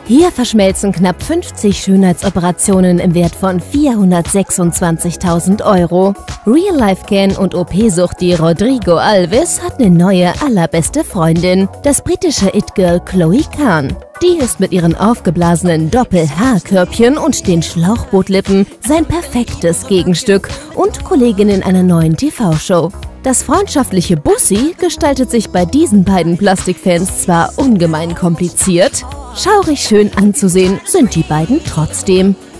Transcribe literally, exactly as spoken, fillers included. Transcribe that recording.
Hier verschmelzen knapp fünfzig Schönheitsoperationen im Wert von vierhundertsechsundzwanzigtausend Euro. Real-Life-Ken und O P-Suchti Rodrigo Alves hat eine neue allerbeste Freundin, das britische It-Girl Chloe Khan. Die ist mit ihren aufgeblasenen Doppel-Haarkörbchen und den Schlauchbootlippen sein perfektes Gegenstück und Kollegin in einer neuen T V-Show. Das freundschaftliche Bussi gestaltet sich bei diesen beiden Plastikfans zwar ungemein kompliziert, schaurig schön anzusehen sind die beiden trotzdem.